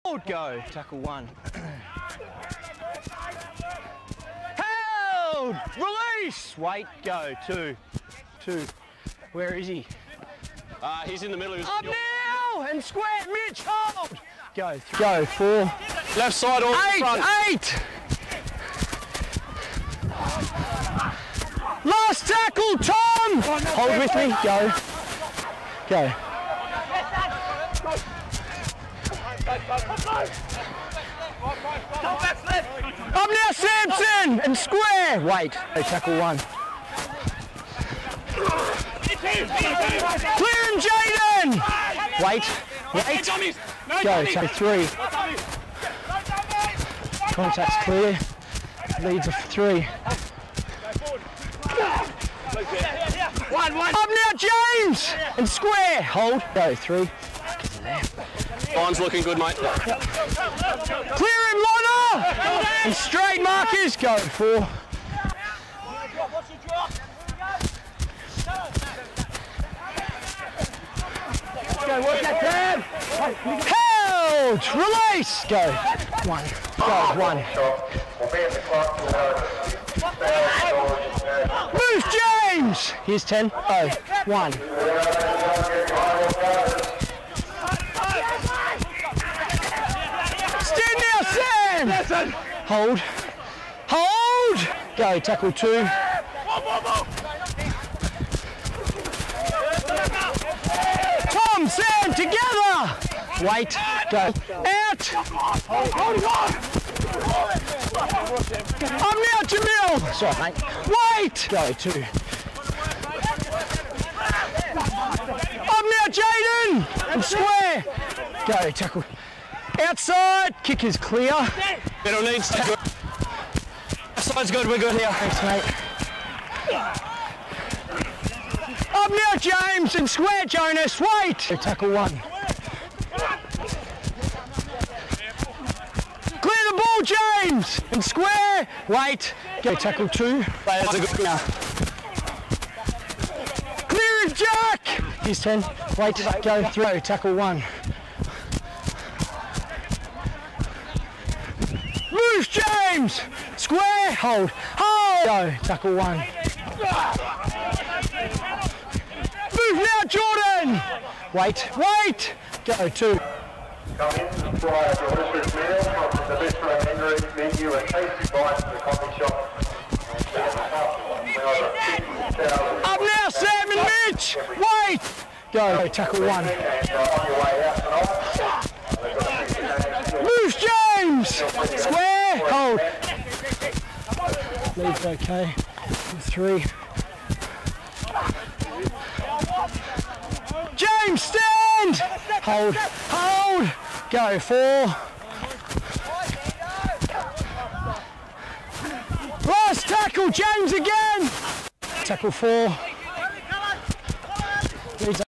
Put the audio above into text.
Hold, go. Tackle 1. Held! Release! Wait, go. 2. Where is he? He's in the middle. Up now! And square, Mitch, hold! Go. Go, 4. Left side or front. 8! Last tackle, Tom! Hold with me, go. Go. Up now, Samson! And square! Wait. Go, tackle 1. Clear him, Jaden! Wait. Go, tackle 3. Contact's clear. Leads of 3. Up now, James! And square! Hold. Go, 3. Line's looking good, mate. Clear him, Lonna! And straight markers. Go, 4. Go, watch that tab! Held! Release! Go. 1. Go, 1. Move, James! Here's 10. Oh, 1. Stand now, Sam! Hold. Hold! Go, tackle 2. Tom, Sam, together! Wait, go. Out! I'm now, Jamil! Sorry, mate. Wait! Go, 2. I'm now, Jaden! And square! Go, tackle. Outside, kick is clear. Middle needs to go. Side's good, we're good here. Thanks, mate. Up now, James, and square, Jonas. Wait! Go, tackle 1. Clear the ball, James! And square! Wait! Go, tackle 2. That's a good now. Clear it, Jack! Here's 10. Wait, go, throw, tackle 1. Move, James! Square! Hold. Hold! Go, tackle 1. Move now, Jordan! Wait, wait! Go, 2. Come in, supply a delicious meal from the bistro menu and tasty bites from the coffee shop. Up now, Sam and Mitch! Wait! Go, tackle 1. Move, James! Square! Hold. Leads okay. 3. James, stand! Hold. Hold! Go, 4. Last tackle, James again! Tackle 4. Leads